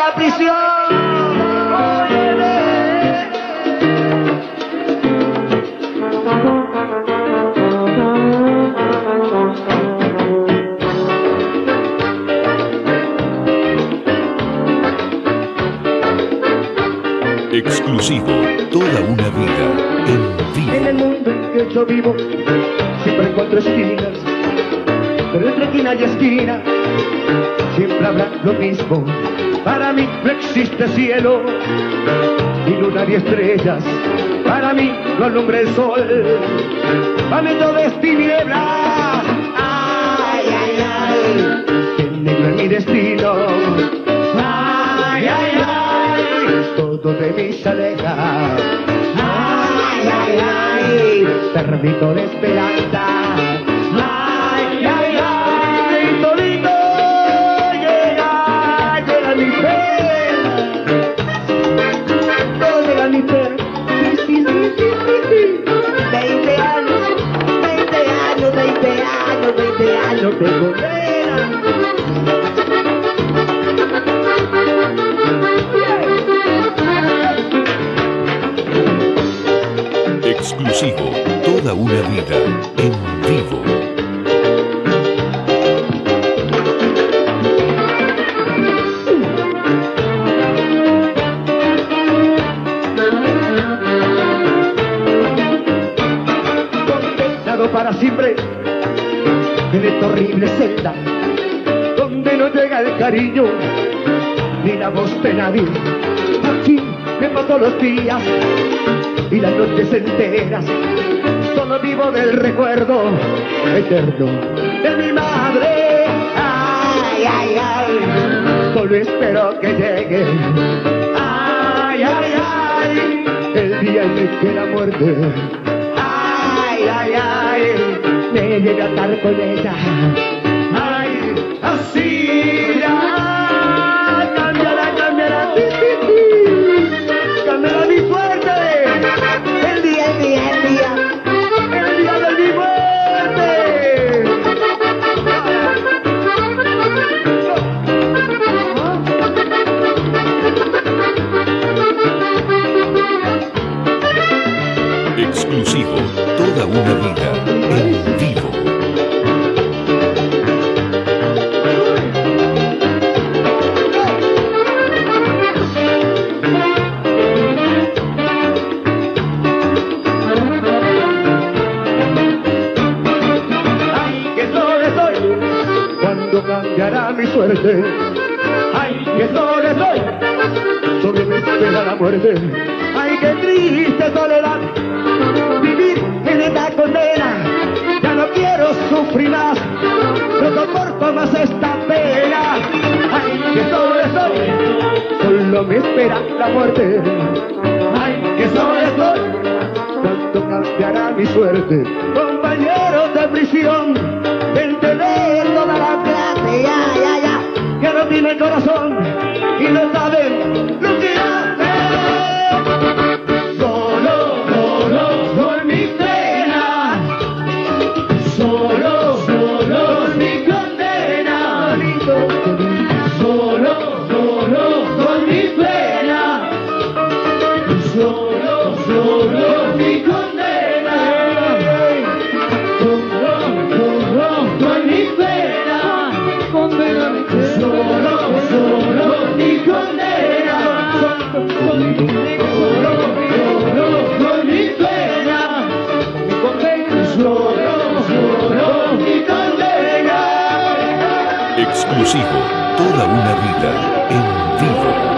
la prisión. Exclusivo, toda una vida en vivo. En el mundo en que yo vivo siempre encuentro esquinas, pero entre esquina y esquina siempre habrá lo mismo. Para mí no existe cielo, ni luna ni estrellas. Para mí no alumbra el sol. Para mí todo es tinieblas. Ay, ay, ay, qué negro es mi destino. Ay, ay, ay, todo de mí se aleja. Ay, ay, ay, perdido de esperanza. Ay, ay, ay, todito llega mi pena. Todo llega mi pena. Sí, sí, sí, sí, sí. 20 años, 20 años, 20 años, 20 años de condena. Exclusivo, toda una vida en vivo. Condenado para siempre en esta horrible celda, donde no llega el cariño ni la voz de nadie. Aquí me paso los días y las noches enteras, solo vivo del recuerdo eterno de mi madre. Ay, ay, ay, solo espero que llegue. Ay, ay, ay, el día en el que la muerte, ay, ay, ay, me llegue a estar con ella. Ay, así ya, cambiará, cambiará, sí, sí, sí, cambiará mi suerte. El día de mi muerte. Exclusivo, toda una vida en vivo. Cuando cambiará mi suerte, ay, qué solo soy, sobre me espera la muerte. Ay, qué triste soledad, vivir en esta condena. Ya no quiero sufrir más, no soporto más esta pena. Ay, qué solo soy, solo me espera la muerte. Ay, qué solo soy, cuando cambiará mi suerte. Compañeros de prisión, gente de toda la clase, ya, ya, ya, que no tiene corazón y no saben lo que hace. Solo, solo son mis penas, solo, solo mi condena. Solo, solo son mis penas, solo, solo mi condena. Exclusivo, toda una vida en vivo.